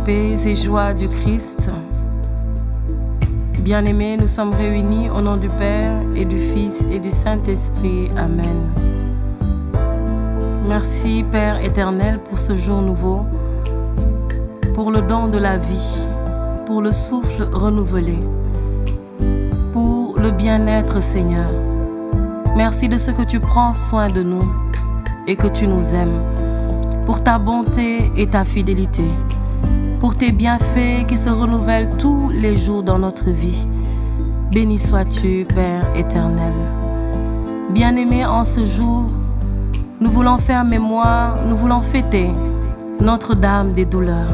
paix et joie du Christ. Bien-aimés, nous sommes réunis au nom du Père et du Fils et du Saint-Esprit. Amen. Merci Père éternel pour ce jour nouveau, pour le don de la vie, pour le souffle renouvelé, pour le bien-être Seigneur. Merci de ce que tu prends soin de nous et que tu nous aimes, pour ta bonté et ta fidélité, pour tes bienfaits qui se renouvellent tous les jours dans notre vie. Béni sois-tu, Père éternel. Bien-aimés, en ce jour, nous voulons faire mémoire, nous voulons fêter Notre-Dame des douleurs.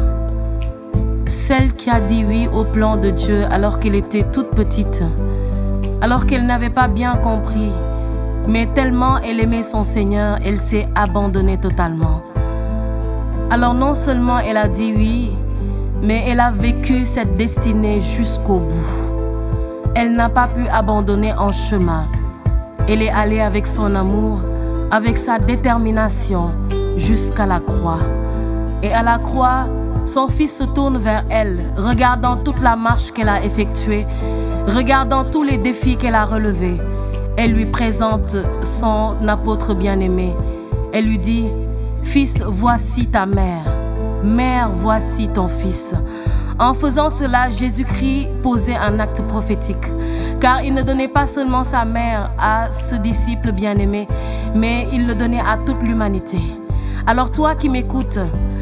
Celle qui a dit oui au plan de Dieu alors qu'elle était toute petite, alors qu'elle n'avait pas bien compris, mais tellement elle aimait son Seigneur, elle s'est abandonnée totalement. Alors non seulement elle a dit oui, mais elle a vécu cette destinée jusqu'au bout. Elle n'a pas pu abandonner en chemin. Elle est allée avec son amour, avec sa détermination jusqu'à la croix. Et à la croix, son fils se tourne vers elle, regardant toute la marche qu'elle a effectuée, regardant tous les défis qu'elle a relevés. Elle lui présente son apôtre bien-aimé. Elle lui dit: fils, voici ta mère. Mère, voici ton fils. En faisant cela, Jésus-Christ posait un acte prophétique, car il ne donnait pas seulement sa mère à ce disciple bien-aimé, mais il le donnait à toute l'humanité. Alors toi qui m'écoutes,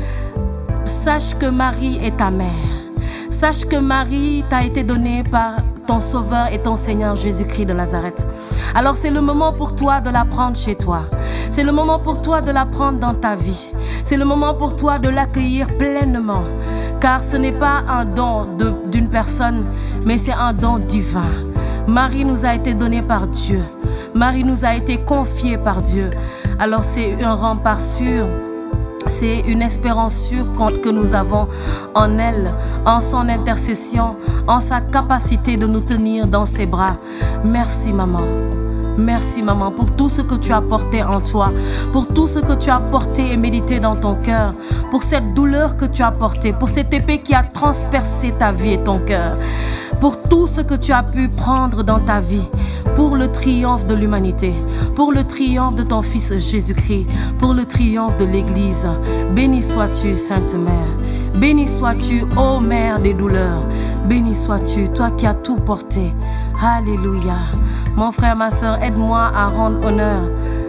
sache que Marie est ta mère. Sache que Marie t'a été donnée par ton Sauveur et ton Seigneur Jésus-Christ de Nazareth. Alors c'est le moment pour toi de la prendre chez toi. C'est le moment pour toi de la prendre dans ta vie. C'est le moment pour toi de l'accueillir pleinement. Car ce n'est pas un don d'une personne, mais c'est un don divin. Marie nous a été donnée par Dieu. Marie nous a été confiée par Dieu. Alors c'est un rempart sûr. C'est une espérance sûre que nous avons en elle, en son intercession, en sa capacité de nous tenir dans ses bras. Merci maman. Merci maman pour tout ce que tu as porté en toi, pour tout ce que tu as porté et médité dans ton cœur, pour cette douleur que tu as portée, pour cette épée qui a transpercé ta vie et ton cœur, pour tout ce que tu as pu prendre dans ta vie, pour le triomphe de l'humanité, pour le triomphe de ton Fils Jésus-Christ, pour le triomphe de l'Église. Béni sois-tu, Sainte Mère. Béni sois-tu, ô Mère des douleurs. Béni sois-tu, toi qui as tout porté. Alléluia. Mon frère, ma soeur, aide-moi à rendre honneur,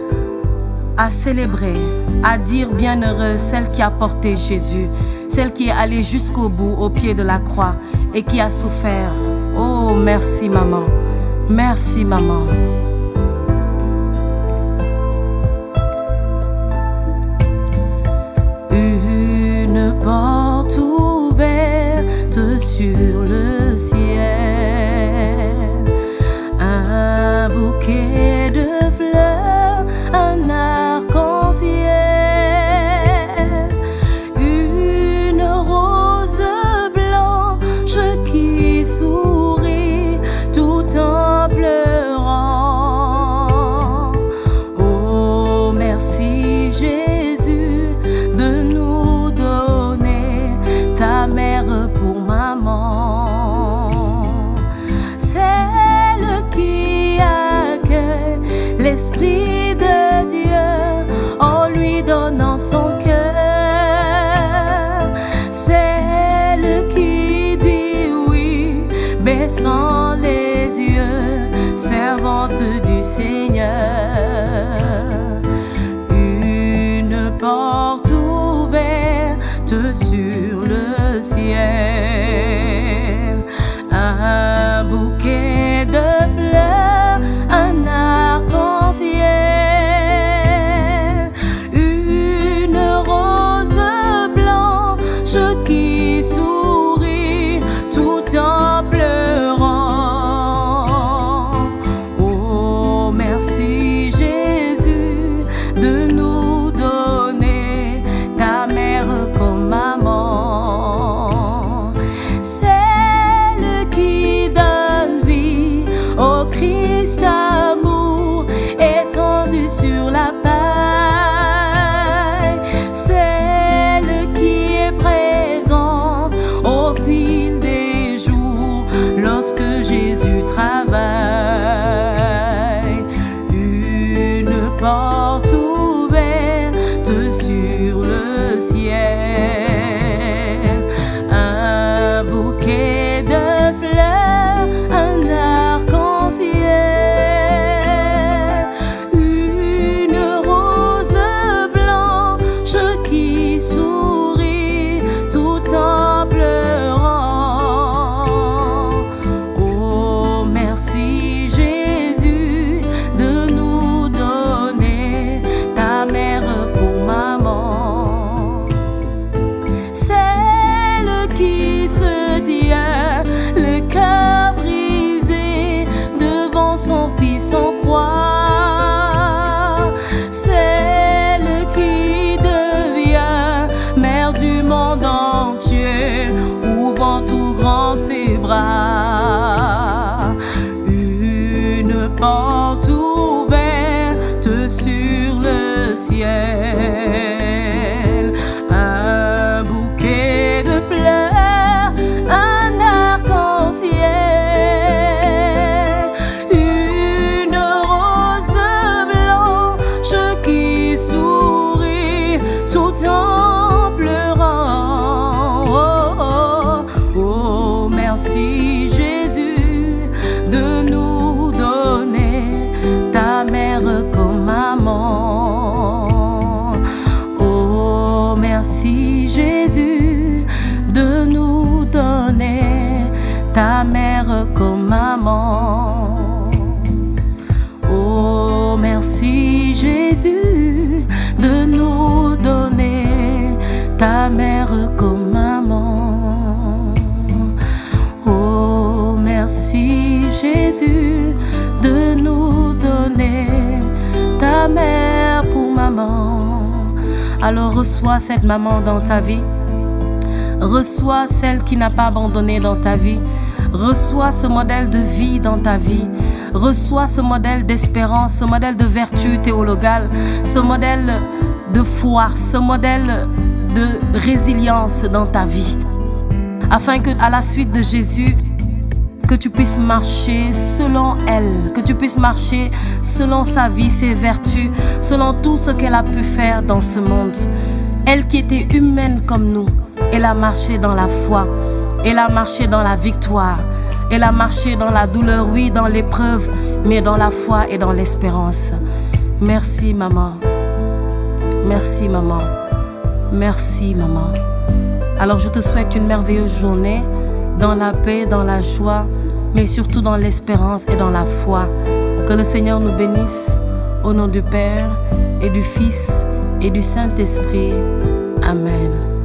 à célébrer, à dire bienheureuse celle qui a porté Jésus, celle qui est allée jusqu'au bout, au pied de la croix et qui a souffert. Oh, merci maman. Merci maman. Une porte ouverte sur le ciel, un bouquet de fleurs, un arc-en-ciel, une rose blanche qui sourit tout en pleurant. Oh, merci Jésus de nous donner ta mère pour maman, celle qui accueille l'Esprit de Dieu en lui donnant son cœur, celle qui dit oui, baissant les yeux, servante du Seigneur. Une porte ouverte sur le ciel, un bouquet de fleurs, un arc-en-ciel, une rose blanche qui sourit tout en pleurant. Oh, merci Jésus porte ouverte sur le ciel. Un bouquet de fleurs, un arc-en-ciel, une rose blanche qui sourit tout en pleurant. Oh, oh, oh, merci Jésus de nous donner ta mère comme maman. Oh, merci Jésus de nous donner ta mère comme maman. Oh, merci Jésus de nous donner ta mère comme maman. Oh, merci Jésus de nous donner ta mère pour maman. Alors reçois cette maman dans ta vie. Reçois celle qui n'a pas abandonné dans ta vie. Reçois ce modèle de vie dans ta vie. Reçois ce modèle d'espérance, ce modèle de vertu théologale, ce modèle de foi, ce modèle de résilience dans ta vie. Afin que, à la suite de Jésus, que tu puisses marcher selon elle, que tu puisses marcher selon sa vie, ses vertus, selon tout ce qu'elle a pu faire dans ce monde. Elle qui était humaine comme nous, elle a marché dans la foi, elle a marché dans la victoire, elle a marché dans la douleur, oui, dans l'épreuve, mais dans la foi et dans l'espérance. Merci maman, merci maman, merci maman. Alors je te souhaite une merveilleuse journée, dans la paix, dans la joie, mais surtout dans l'espérance et dans la foi. Que le Seigneur nous bénisse, au nom du Père et du Fils et du Saint-Esprit. Amen.